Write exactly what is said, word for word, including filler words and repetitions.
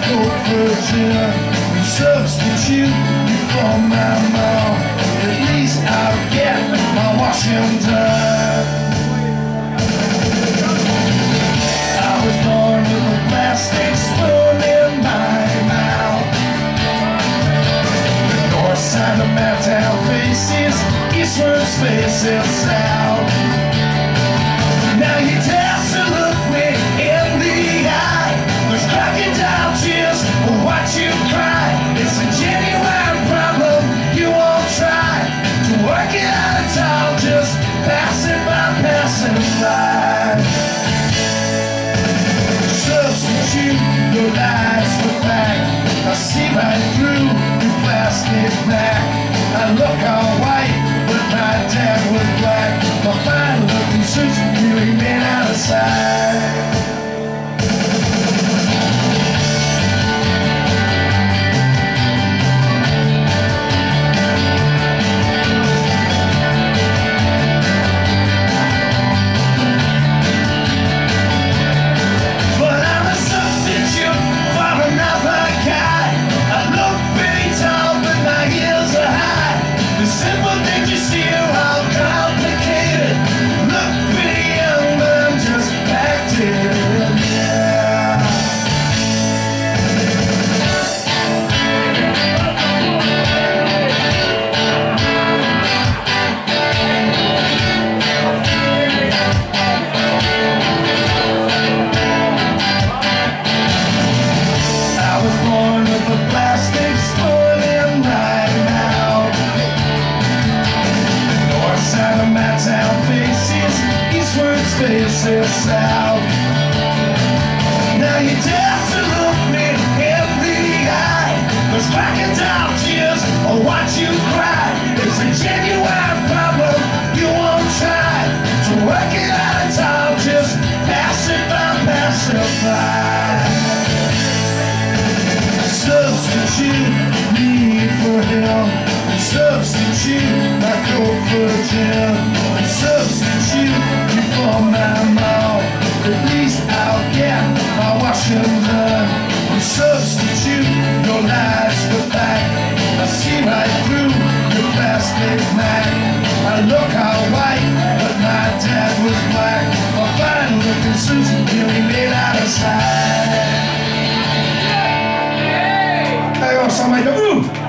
Coke Virgin, substitute for my mom. At least I'll get my washing done. I was born with a plastic spoon in my mouth. The north side of my town faces eastwards, faces south. Now you dare to look me in the eye. There's crocodile tears will watch you cry. It's a genuine problem, you won't try to work it out at all, just pass it by, passing by. Substitute your lies for fact. I see right through your plastic back. I look all white, but my dad was black. My fine looking suits really made out of side. Faces south. Now you dare to look me in the eye. Those crocodile tears will watch you cry. It's a genuine problem, you won't try to work it out at all, just pass it by, pass it by. Substitute me for him. Substitute my Coke Virgin. Substitute you for my mom. At least I'll get my washing done. Substitute your lies for fact. I see right through your plastic Mac. I look all white, but my dad was black. My fine looking suits really made out of side. Hey, oh, somebody, ooh!